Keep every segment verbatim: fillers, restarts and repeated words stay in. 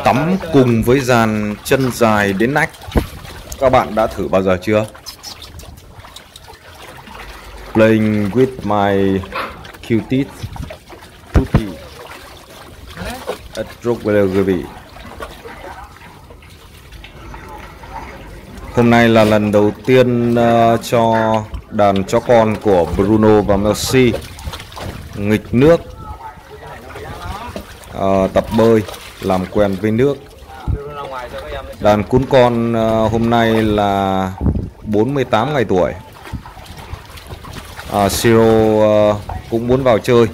Tắm cùng với dàn chân dài đến nách. Các bạn đã thử bao giờ chưa? Playing with my cutest puppy at Rottweiler quý vị. Hôm nay là lần đầu tiên uh, cho đàn chó con của Bruno và Melcy nghịch nước, uh, tập bơi, làm quen với nước. Đàn cún con uh, hôm nay là bốn mươi tám ngày tuổi. uh, Siro uh, cũng muốn vào chơi.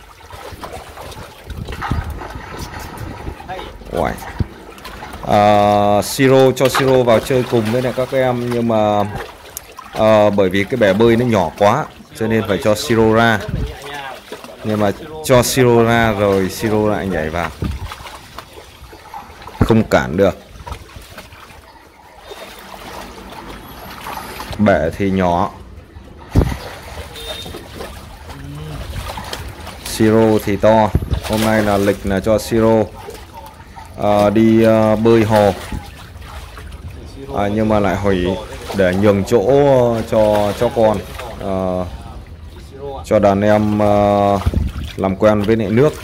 Wow. Uh, Siro cho Siro vào chơi cùng với lại các em, nhưng mà uh, bởi vì cái bể bơi nó nhỏ quá cho nên phải cho Siro ra. Nhưng mà cho Siro ra rồi Siro lại nhảy vào, không cản được. Bể thì nhỏ, Siro thì to. Hôm nay là lịch là cho Siro uh, đi uh, bơi hồ, à, nhưng mà lại hủy để nhường chỗ cho cho con, uh, cho đàn em uh, làm quen với lại nước.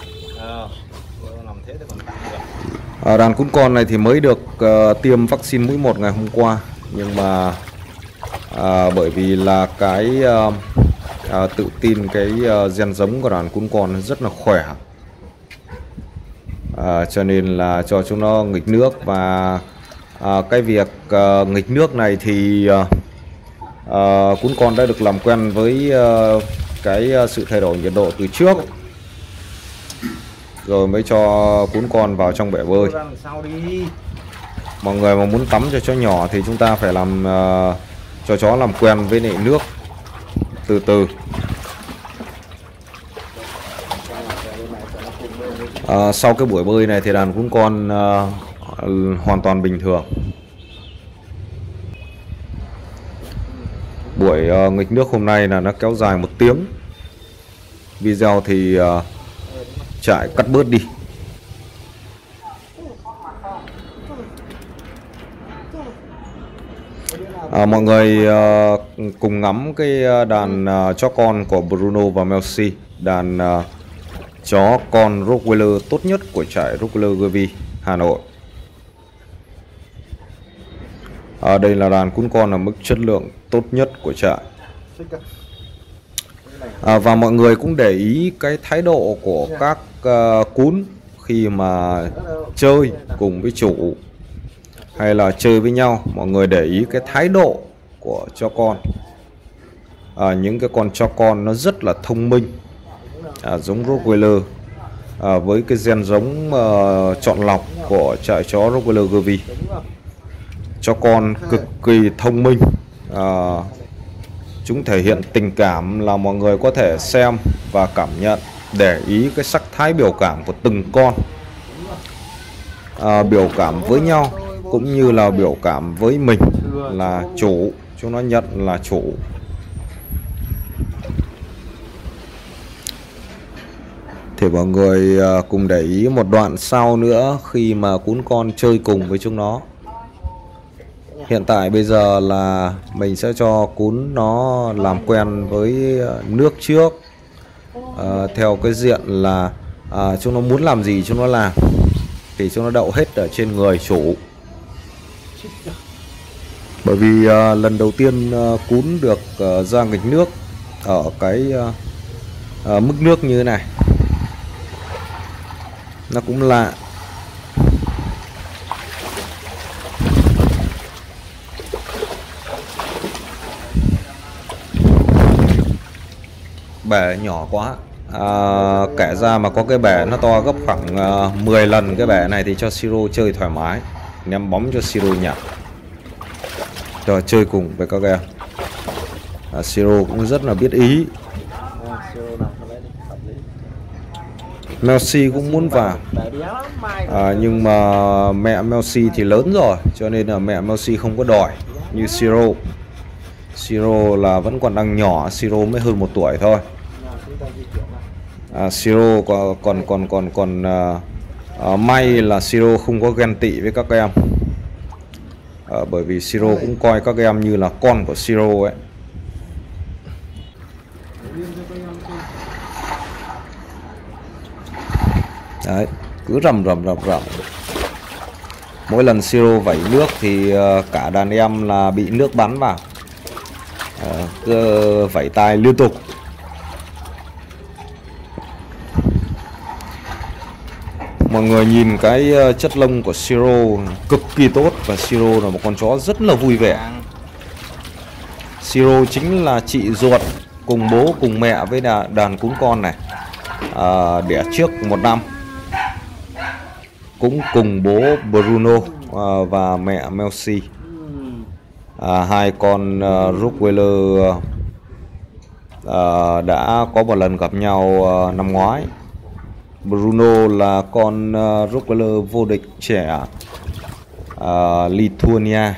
À, đàn cún con này thì mới được uh, tiêm vaccine mũi một ngày hôm qua, nhưng mà uh, bởi vì là cái uh, uh, tự tin cái uh, gen giống của đàn cún con rất là khỏe, uh, cho nên là cho chúng nó nghịch nước. Và uh, cái việc uh, nghịch nước này thì uh, uh, cún con đã được làm quen với uh, cái uh, sự thay đổi nhiệt độ từ trước, rồi mới cho cún con vào trong bể bơi. Mọi người mà muốn tắm cho chó nhỏ thì chúng ta phải làm uh, cho chó làm quen với lại nước từ từ. Uh, sau cái buổi bơi này thì đàn cún con uh, hoàn toàn bình thường. Buổi uh, nghịch nước hôm nay là nó kéo dài một tiếng. Video thì uh, trại cắt bớt đi. À, mọi người uh, cùng ngắm cái đàn uh, chó con của Bruno và Melcy, đàn uh, chó con Rottweiler tốt nhất của trại Rottweiler Gervie Hà Nội. À, đây là đàn cún con ở mức chất lượng tốt nhất của trại. À, và mọi người cũng để ý cái thái độ của các uh, cún khi mà chơi cùng với chủ hay là chơi với nhau. Mọi người để ý cái thái độ của chó con. À, những cái con chó con nó rất là thông minh, à, giống Rottweiler, à, với cái gen giống uh, chọn lọc của trại chó Rottweiler Gervie. Chó con cực kỳ thông minh. À, chúng thể hiện tình cảm là mọi người có thể xem và cảm nhận, để ý cái sắc thái biểu cảm của từng con, à, biểu cảm với nhau cũng như là biểu cảm với mình là chủ, chúng nó nhận là chủ. Thì mọi người cùng để ý một đoạn sau nữa khi mà cún con chơi cùng với chúng nó. Hiện tại bây giờ là mình sẽ cho cún nó làm quen với nước trước, à, theo cái diện là à, chúng nó muốn làm gì chúng nó làm, thì chúng nó đậu hết ở trên người chủ. Bởi vì à, lần đầu tiên à, cún được à, ra nghịch nước ở cái à, à, mức nước như thế này, nó cũng lạ. Bể nhỏ quá, à, kể ra mà có cái bể nó to gấp khoảng uh, mười lần cái bể này thì cho Siro chơi thoải mái, ném bóng cho Siro nhặt, rồi chơi cùng với các em. à, Siro cũng rất là biết ý. Melcy cũng muốn vào, à, nhưng mà mẹ Melcy thì lớn rồi cho nên là mẹ Melcy không có đòi như Siro. Siro là vẫn còn đang nhỏ, Siro mới hơn một tuổi thôi. À, Siro còn còn còn còn còn uh, À, may là Siro không có ghen tị với các em. À, bởi vì Siro cũng coi các em như là con của Siro ấy. Đấy, cứ rầm rầm rầm rầm. Mỗi lần Siro vẩy nước thì uh, cả đàn em là bị nước bắn vào, uh, cứ vẩy tai liên tục. Mọi người nhìn cái uh, chất lông của Siro cực kỳ tốt, và Siro là một con chó rất là vui vẻ. Siro chính là chị ruột cùng bố cùng mẹ với đàn, đàn cún con này, uh, đẻ trước một năm. Cũng cùng bố Bruno uh, và mẹ Melcy. uh, Hai con uh, Rottweiler uh, đã có một lần gặp nhau uh, năm ngoái. Bruno là con uh, Rottweiler vô địch trẻ uh, Lithuania.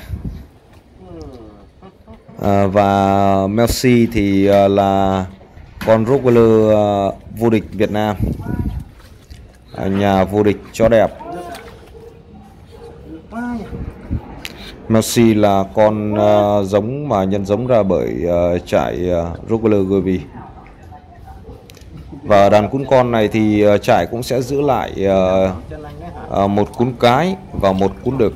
uh, Và Melcy thì uh, là con Rottweiler uh, vô địch Việt Nam, uh, nhà vô địch chó đẹp. Melcy là con uh, giống mà nhân giống ra bởi uh, trại uh, Rottweiler Gobi. Và đàn cún con này thì uh, trại cũng sẽ giữ lại uh, uh, một cún cái và một cún đực.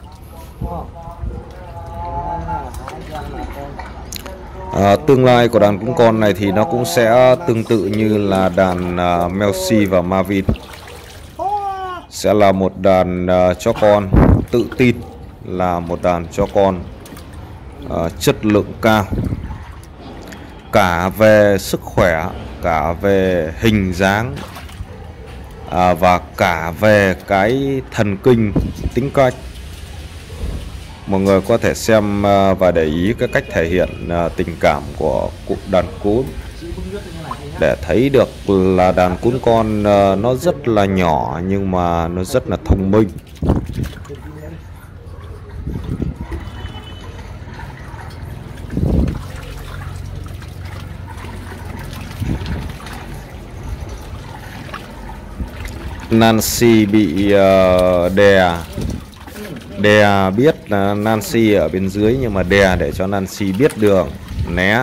Uh, tương lai của đàn cún con này thì nó cũng sẽ tương tự như là đàn uh, Melcy và Marvin. Sẽ là một đàn uh, chó con tự tin, là một đàn chó con uh, chất lượng cao, cả về sức khỏe, cả về hình dáng, à, và cả về cái thần kinh, tính cách. Mọi người có thể xem uh, và để ý cái cách thể hiện uh, tình cảm của đàn cún để thấy được là đàn cún con uh, nó rất là nhỏ nhưng mà nó rất là thông minh. Nancy bị uh, đè đè biết là Nancy ở bên dưới, nhưng mà đè để cho Nancy biết đường né.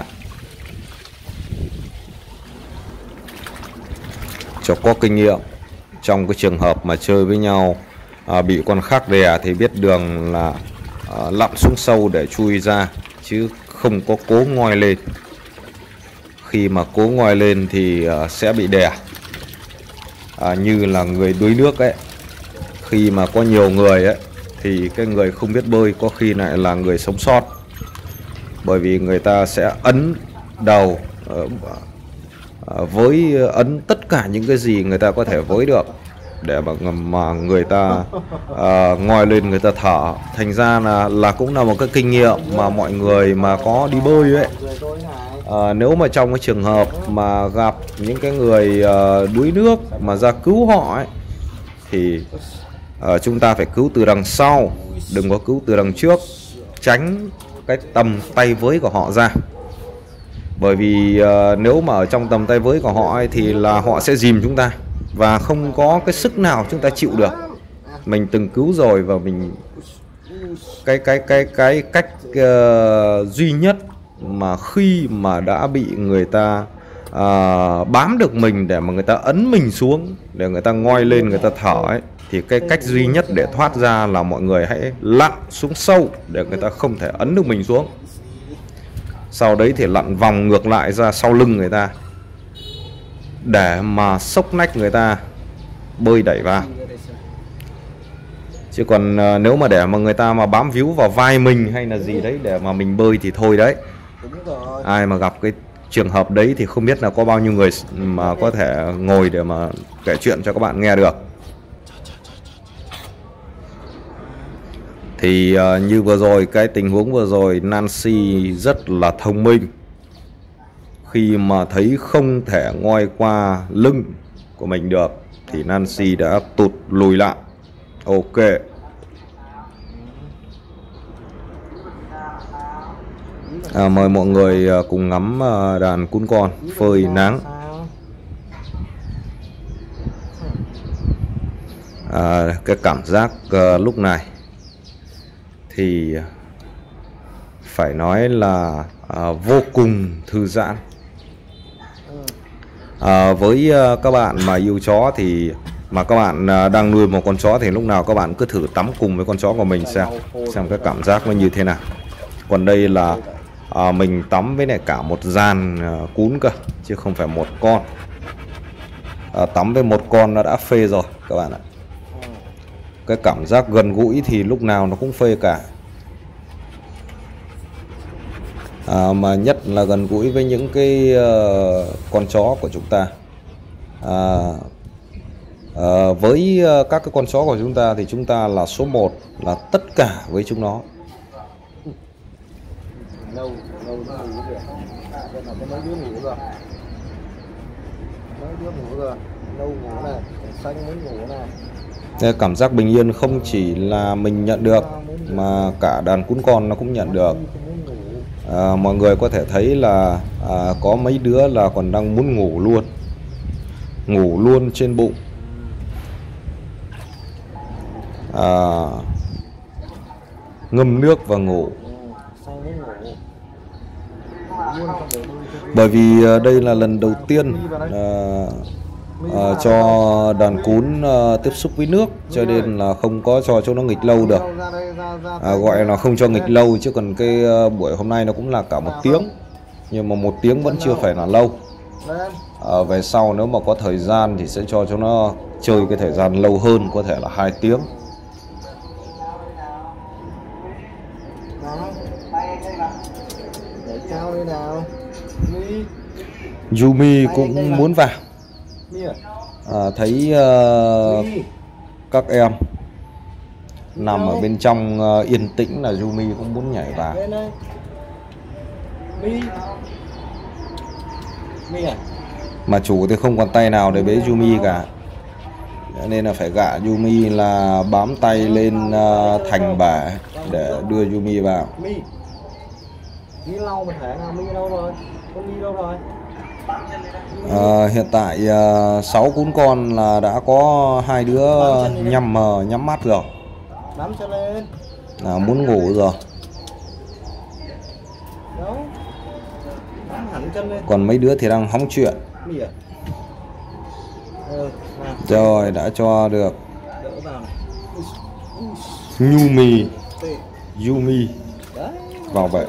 Cho có kinh nghiệm trong cái trường hợp mà chơi với nhau, uh, bị con khác đè thì biết đường là uh, lặn xuống sâu để chui ra, chứ không có cố ngoi lên. Khi mà cố ngoi lên thì uh, sẽ bị đè. À, như là người đuối nước ấy, khi mà có nhiều người ấy thì cái người không biết bơi có khi lại là người sống sót, bởi vì người ta sẽ ấn đầu uh, uh, với ấn tất cả những cái gì người ta có thể với được để mà, mà người ta uh, ngoi lên, người ta thở. Thành ra là là cũng là một cái kinh nghiệm mà mọi người mà có đi bơi ấy, À, nếu mà trong cái trường hợp mà gặp những cái người uh, đuối nước mà ra cứu họ ấy, thì uh, chúng ta phải cứu từ đằng sau, đừng có cứu từ đằng trước, tránh cái tầm tay với của họ ra. Bởi vì uh, nếu mà ở trong tầm tay với của họ ấy, thì là họ sẽ dìm chúng ta và không có cái sức nào chúng ta chịu được. Mình từng cứu rồi, và mình cái cái cái cái cách uh, duy nhất mà khi mà đã bị người ta uh, bám được mình để mà người ta ấn mình xuống, để người ta ngoi lên, người ta thở ấy, thì cái cách duy nhất để thoát ra là mọi người hãy lặn xuống sâu để người ta không thể ấn được mình xuống. Sau đấy thì lặn vòng ngược lại ra sau lưng người ta để mà xốc nách người ta bơi đẩy vào. Chứ còn uh, nếu mà để mà người ta mà bám víu vào vai mình hay là gì đấy để mà mình bơi thì thôi đấy. Ai mà gặp cái trường hợp đấy thì không biết là có bao nhiêu người mà có thể ngồi để mà kể chuyện cho các bạn nghe được. Thì uh, như vừa rồi, cái tình huống vừa rồi, Nancy rất là thông minh. Khi mà thấy không thể ngoi qua lưng của mình được thì Nancy đã tụt lùi lại. Ok. À, mời mọi người cùng ngắm đàn cún con phơi nắng. à, cái cảm giác uh, lúc này thì phải nói là uh, vô cùng thư giãn. À, với uh, các bạn mà yêu chó thì mà các bạn uh, đang nuôi một con chó thì lúc nào các bạn cứ thử tắm cùng với con chó của mình xem xem cái cảm giác nó như thế nào. Còn đây là uh, mình tắm với lại cả một dàn uh, cún cơ chứ không phải một con. Uh, tắm với một con nó đã phê rồi các bạn ạ. Cái cảm giác gần gũi thì lúc nào nó cũng phê cả. À, mà nhất là gần gũi với những cái uh, con chó của chúng ta. À, à, với uh, các cái con chó của chúng ta thì chúng ta là số một, là tất cả với chúng nó. Lâu lâu nó ngủ được. Đây là có mấy đứa ngủ rồi. Mấy đứa ngủ rồi. Lâu ngủ này, xanh mới ngủ này. Cái cảm giác bình yên không chỉ là mình nhận được mà cả đàn cún con nó cũng nhận được. À, mọi người có thể thấy là à, có mấy đứa là còn đang muốn ngủ luôn, ngủ luôn trên bụng. À, ngâm nước và ngủ. Bởi vì đây là lần đầu tiên à, à, cho đàn cún à, tiếp xúc với nước, cho nên là không có cho cho nó nghịch lâu được. À, gọi là không cho nghịch lâu, chứ còn cái uh, buổi hôm nay nó cũng là cả một tiếng, nhưng mà một tiếng vẫn chưa phải là lâu. À, về sau nếu mà có thời gian thì sẽ cho cho nó chơi cái thời gian lâu hơn, có thể là hai tiếng. Yumi cũng muốn vào. À, thấy uh, các em nằm ở bên trong uh, yên tĩnh là Yumi cũng muốn nhảy vào. Mà chủ thì không còn tay nào để bế Yumi cả, nên là phải gạ Yumi là bám tay lên uh, thành bể để đưa Yumi vào. À, hiện tại uh, sáu cún con là đã có hai đứa nhắm mờ nhắm mắt rồi, à, muốn ngủ rồi. Còn mấy đứa thì đang hóng chuyện. Rồi đã cho được Yumi Yumi vào bể.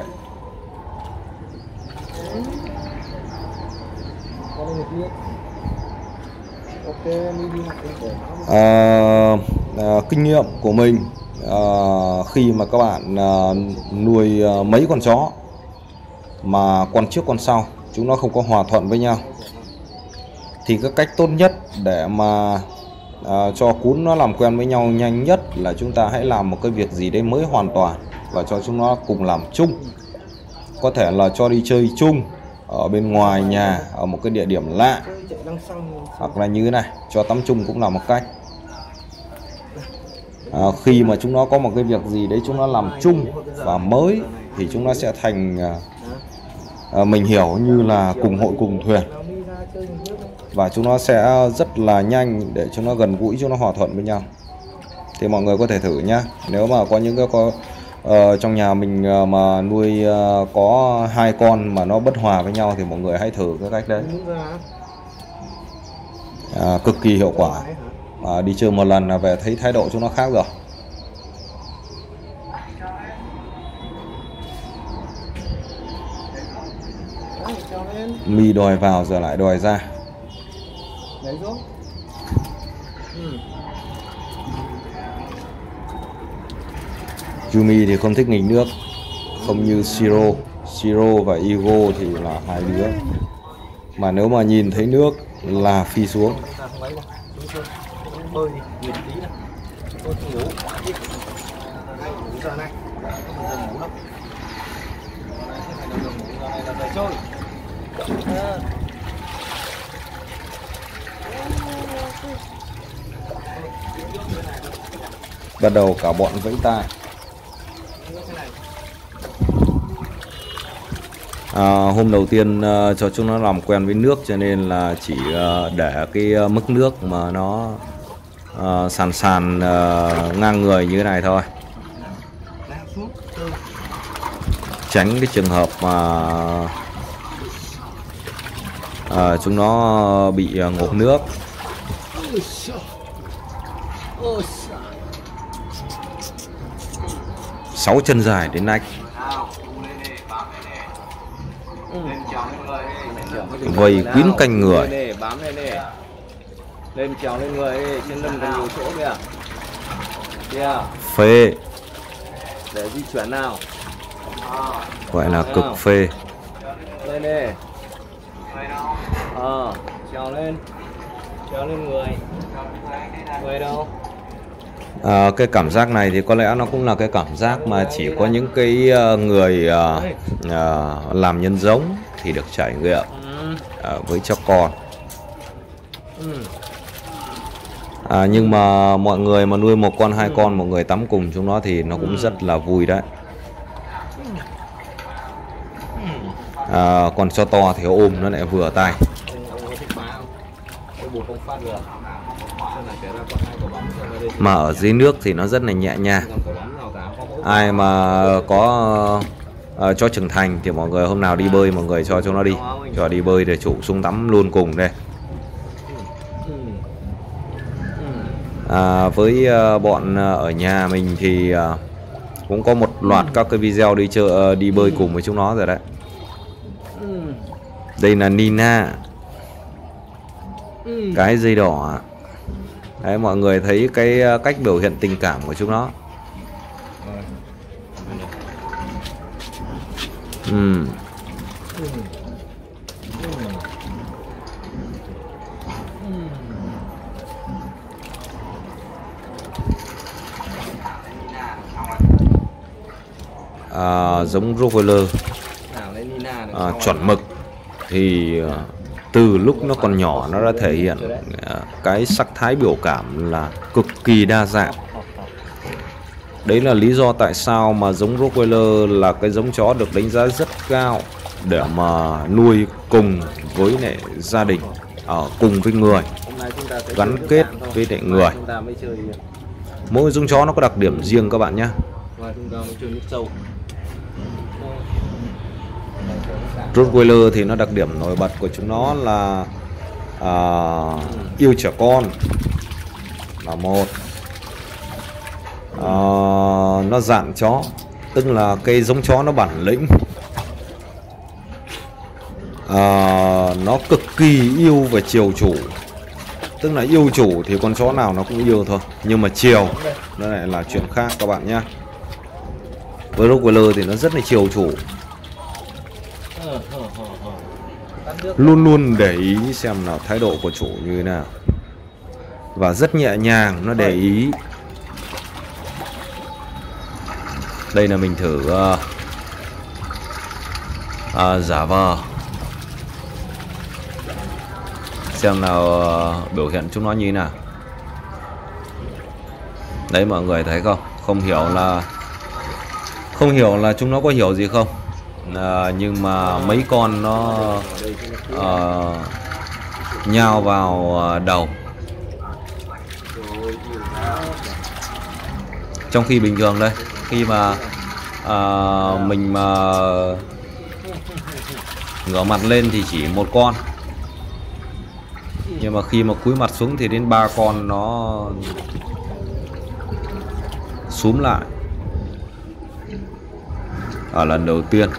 À, à, kinh nghiệm của mình à, khi mà các bạn à, nuôi à, mấy con chó mà con trước con sau chúng nó không có hòa thuận với nhau, thì cái cách tốt nhất để mà à, cho cún nó làm quen với nhau nhanh nhất là chúng ta hãy làm một cái việc gì đấy mới hoàn toàn và cho chúng nó cùng làm chung. Có thể là cho đi chơi chung ở bên ngoài nhà, ở một cái địa điểm lạ, hoặc là như thế này, cho tắm chung cũng là một cách. À, khi mà chúng nó có một cái việc gì đấy chúng nó làm chung và mới thì chúng nó sẽ thành à, mình hiểu như là cùng hội cùng thuyền, và chúng nó sẽ rất là nhanh để chúng nó gần gũi, chúng nó hòa thuận với nhau. Thì mọi người có thể thử nhá. Nếu mà có những cái có uh, trong nhà mình uh, mà nuôi uh, có hai con mà nó bất hòa với nhau thì mọi người hãy thử cái cách đấy. À, cực kỳ hiệu quả. À, đi chơi một lần là về thấy thái độ chúng nó khác rồi. Mi đòi vào giờ lại đòi ra. Yumi thì không thích nghịch nước, không như Siro. Siro và Igo thì là hai đứa mà nếu mà nhìn thấy nước là phi xuống. Bắt đầu cả bọn vẫy tay. À, hôm đầu tiên uh, cho chúng nó làm quen với nước cho nên là chỉ uh, để cái uh, mức nước mà nó uh, sàn sàn uh, ngang người như thế này thôi, tránh cái trường hợp mà uh, chúng nó bị uh, ngộp nước. Sáu chân dài đến nách, vây kín canh người, bám lên đi, lên trèo lên người đi, trên lưng còn nhiều chỗ kìa, kìa, phê, để di chuyển nào, gọi là cực phê. lên đi, ờ, trèo lên, trèo lên người, người đâu? À, cái cảm giác này thì có lẽ nó cũng là cái cảm giác mà chỉ có những cái uh, người uh, uh, làm nhân giống thì được trải nghiệm uh, với chó con. À, nhưng mà mọi người mà nuôi một con hai con, một người tắm cùng chúng nó thì nó cũng rất là vui đấy. À, còn chó to thì ôm nó lại vừa tay. Mà ở dưới nước thì nó rất là nhẹ nhàng. Ai mà có uh, chó trưởng thành thì mọi người hôm nào đi bơi mọi người cho chúng nó đi, cho đi bơi để chủ xuống tắm luôn cùng đây. À, với uh, bọn uh, ở nhà mình thì uh, cũng có một loạt các cái video đi chơi uh, đi bơi cùng với chúng nó rồi đấy. Đây là Nina, cái dây đỏ. Đấy, mọi người thấy cái cách biểu hiện tình cảm của chúng nó. Ừ. À, giống Rottweiler à, chuẩn mực thì uh, từ lúc nó còn nhỏ nó đã thể hiện uh, cái sắc thái biểu cảm là cực kỳ đa dạng. Đấy là lý do tại sao mà giống Rottweiler là cái giống chó được đánh giá rất cao để mà nuôi cùng với lại gia đình, ở uh, cùng với người, gắn kết với lại người. Mỗi giống chó nó có đặc điểm riêng các bạn nhé. Rottweiler thì nó đặc điểm nổi bật của chúng nó là à, yêu trẻ con là một, à, nó dạn chó, tức là cái giống chó nó bản lĩnh, à, nó cực kỳ yêu và chiều chủ, tức là yêu chủ thì con chó nào nó cũng yêu thôi, nhưng mà chiều nó lại là chuyện khác các bạn nhé. Với Rottweiler thì nó rất là chiều chủ, luôn luôn để ý xem là thái độ của chủ như thế nào, và rất nhẹ nhàng nó để ý. Đây là mình thử uh, uh, giả vờ xem nào uh, biểu hiện chúng nó như thế nào. Đấy, mọi người thấy không? Không hiểu là không hiểu là chúng nó có hiểu gì không. À, nhưng mà mấy con nó uh, nhào vào đầu, trong khi bình thường đây khi mà uh, mình mà ngửa mặt lên thì chỉ một con, nhưng mà khi mà cúi mặt xuống thì đến ba con nó xúm lại ở lần đầu tiên.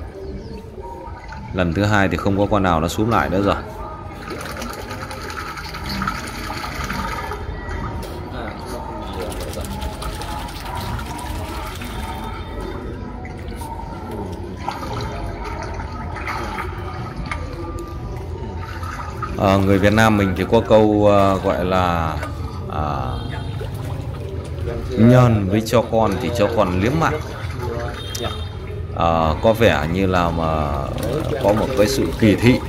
Lần thứ hai thì không có con nào nó xúm lại nữa rồi. À, người Việt Nam mình thì có câu uh, gọi là uh, nhờn với cho con thì cho con liếm mặt. À, có vẻ như là mà có một cái sự kỳ thị,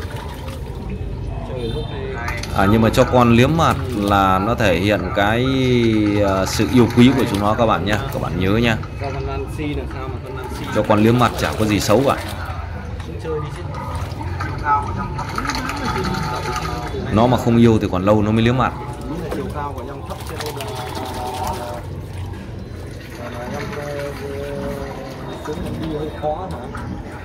à, nhưng mà cho con liếm mặt là nó thể hiện cái uh, sự yêu quý của chúng nó các bạn nhé, các bạn nhớ nha. Cho con liếm mặt chả có gì xấu cả. Nó mà không yêu thì còn lâu nó mới liếm mặt. cao của nhông thấp cho nên là là, là, là, là nhông xuống đi hơi khó hả?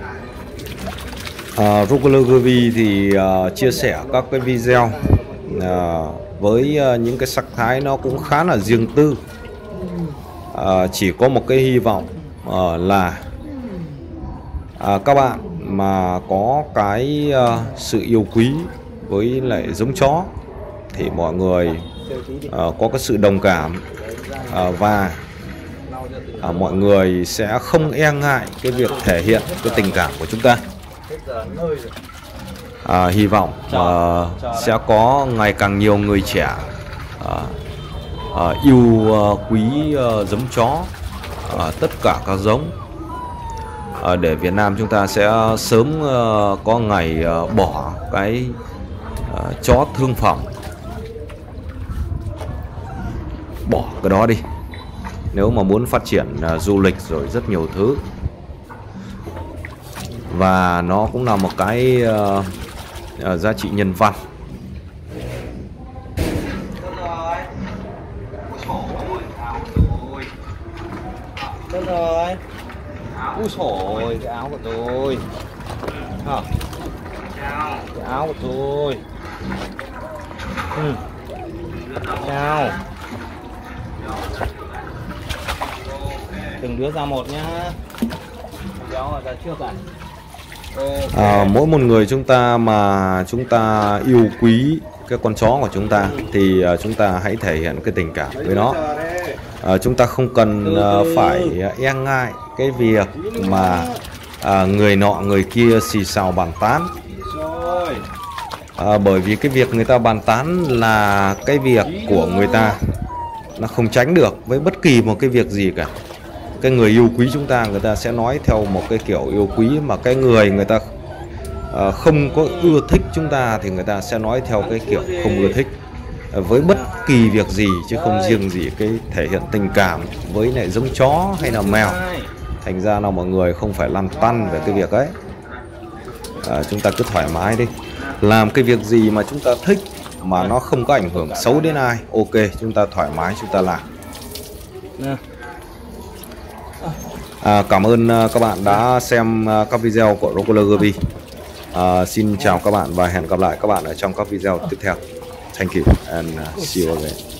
Uh, Rockler giê vê thì uh, chia sẻ các cái video uh, với uh, những cái sắc thái nó cũng khá là riêng tư. Uh, chỉ có một cái hy vọng uh, là uh, các bạn mà có cái uh, sự yêu quý với lại giống chó thì mọi người uh, có cái sự đồng cảm uh, và uh, mọi người sẽ không e ngại cái việc thể hiện cái tình cảm của chúng ta. À, hy vọng uh, sẽ có ngày càng nhiều người trẻ uh, uh, yêu uh, quý uh, giống chó, uh, tất cả các giống, uh, để Việt Nam chúng ta sẽ sớm uh, có ngày uh, bỏ cái uh, chó thương phẩm, bỏ cái đó đi nếu mà muốn phát triển uh, du lịch rồi rất nhiều thứ. Và nó cũng là một cái uh, uh, giá trị nhân văn. Được rồi. Úi xổi, cái áo của tôi. Hả? Cái áo của tôi. Ừ. Chào. Từng đứa ra một nhá. Cháu ra trước à? À, mỗi một người chúng ta mà chúng ta yêu quý cái con chó của chúng ta thì uh, chúng ta hãy thể hiện cái tình cảm với nó. Uh, chúng ta không cần uh, phải e ngại cái việc mà uh, người nọ người kia xì xào bàn tán. Uh, bởi vì cái việc người ta bàn tán là cái việc của người ta, nó không tránh được với bất kỳ một cái việc gì cả. Cái người yêu quý chúng ta, người ta sẽ nói theo một cái kiểu yêu quý, mà cái người người ta uh, không có ưa thích chúng ta thì người ta sẽ nói theo cái kiểu không ưa thích, uh, với bất kỳ việc gì, chứ không riêng gì cái thể hiện tình cảm với lại giống chó hay là mèo. Thành ra là mọi người không phải lăn tăn về cái việc ấy. Uh, chúng ta cứ thoải mái đi, làm cái việc gì mà chúng ta thích mà nó không có ảnh hưởng xấu đến ai, ok, chúng ta thoải mái chúng ta làm. À, cảm ơn uh, các bạn đã xem uh, các video của Rockler giê vê. uh, Xin chào các bạn và hẹn gặp lại các bạn ở trong các video tiếp theo. Thank you and uh, see you again.